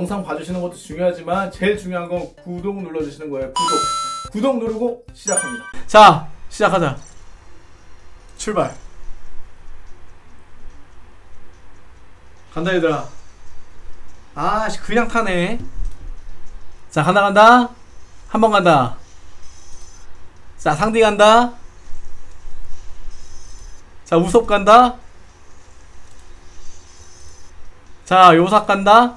영상 봐주시는 것도 중요하지만 제일 중요한 건 구독 눌러주시는 거예요. 구독 누르고 시작합니다. 자, 시작하자. 출발. 간다 얘들아. 아씨 그냥 타네. 자 간다. 한 번 간다. 자 상디 간다. 자 우섭 간다. 자 요삭 간다.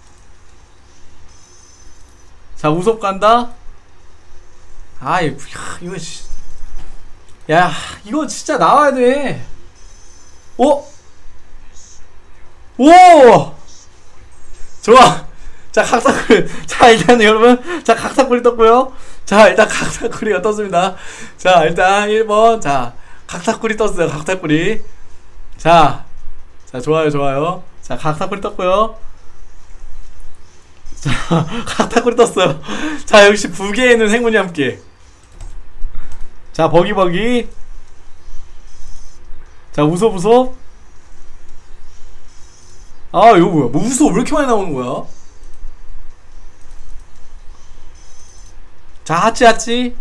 자 우섭 간다. 아이 이거 야 이거 진짜 나와야 돼. 오! 오! 좋아. 자 각사쿠리. 자 일단 여러분 자 각사쿠리 떴고요. 자 일단 각사쿠리가 떴습니다. 자 일단 1번 자 각사쿠리 떴어요. 각사쿠리. 자 좋아요. 자 각사쿠리 떴고요. 자 각사쿠리 떴어요. 자 역시 부계에는 행운이 함께. 자 버기버기. 자 우섭. 아 이거 뭐야? 뭐 우섭 왜 이렇게 많이 나오는 거야? 자 하찌.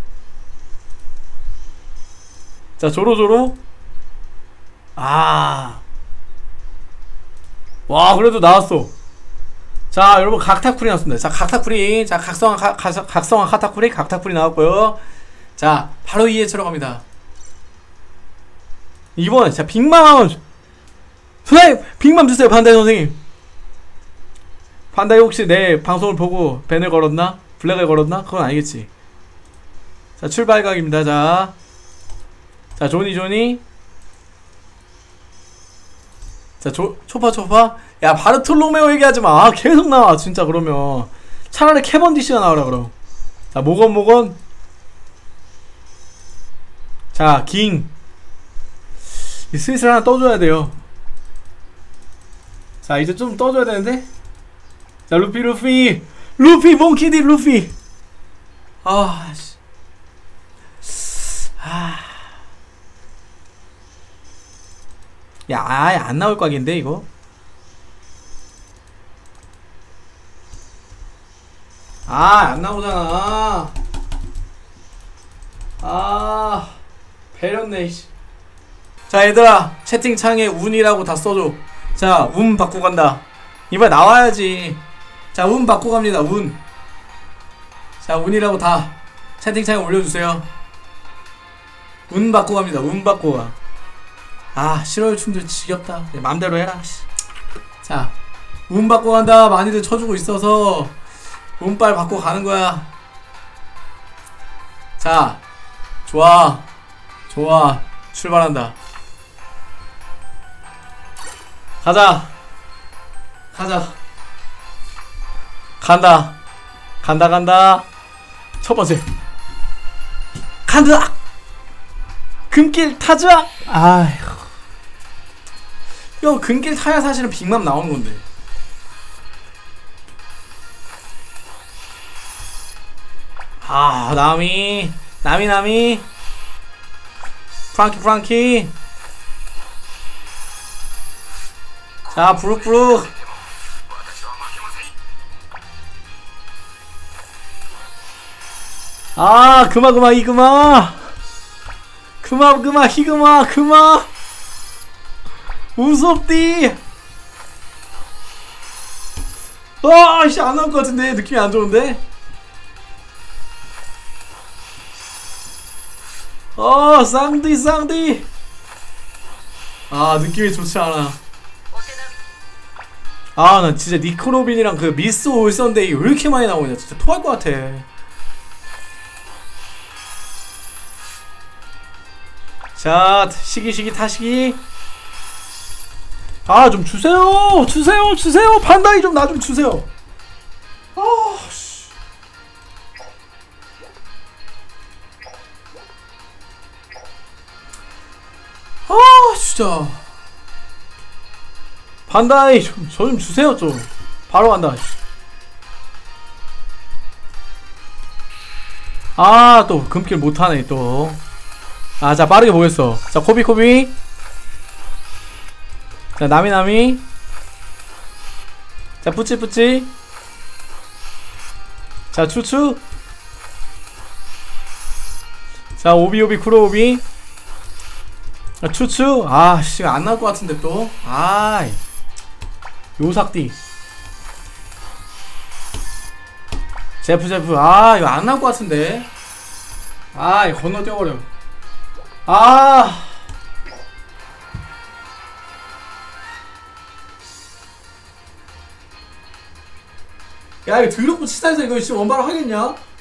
자 조로조로. 아 와 그래도 나왔어. 자 여러분 각타쿠리 나왔습니다. 자 각타쿠리. 자 각성한 카타쿠리. 각타쿠리 나왔고요. 자 바로 2회 들어갑니다. 이번 자 빅맘 선생님 빅맘 주세요. 반다이 선생님. 반다이 혹시 내 방송을 보고 밴을 걸었나? 블랙을 걸었나? 그건 아니겠지. 자 출발각입니다. 자 조니. 자 초파. 야 바르톨로메오 얘기하지마. 계속 나와 진짜. 그러면 차라리 캐번디시가 나와라 그럼. 자 모건. 자 깅. 슬슬 하나 떠줘야 돼요. 자 이제 좀 떠줘야 되는데. 자 루피 몽키디 루피. 야 아예 안 나올 각인데 이거. 안 나오잖아. 배렸네. 자 얘들아 채팅창에 운이라고 다 써줘. 자 운 받고 간다. 이번에 나와야지. 자 운 받고 갑니다. 운. 자 운이라고 다 채팅창에 올려주세요. 운 받고 갑니다. 운 받고 가. 싫어요 춤들 지겹다. 맘대로 해라. 자 운 받고 간다. 많이들 쳐주고 있어서 운빨 받고 가는 거야. 자 좋아 출발한다. 가자. 간다. 첫 번째. 간다. 금길 타자. 아휴. 이거 금길 타야 사실은 빅맘 나오는 건데. 나미. 프랑키. 자 부룩. 그마 히그마 우섭디. 씨 안 나올 것 같은데. 느낌이 안 좋은데. 쌍디. 느낌이 좋지 않아. 나 진짜 니코로빈이랑 그 미스 올선데이 왜 이렇게 많이 나오냐. 진짜 토할 것 같아. 자 시기 타시기. 좀 주세요. 반다이 좀 나 좀 주세요. 진짜 반다이 저 좀 주세요. 좀 바로 간다. 또 금길 못하네 또. 자 빠르게 보겠어. 자 코비. 자 나미. 자 뿌찌. 자 추추. 자 오비오비 쿠로오비. 추추. 아씨 안 나올 것 같은데 또. 아이 요삭띠. 제프. 아 이거 안 나올 것 같은데. 아 이거 건너뛰어버려. 아 야 이거 드럽고 치사해서 이거 지금 원바로 하겠냐?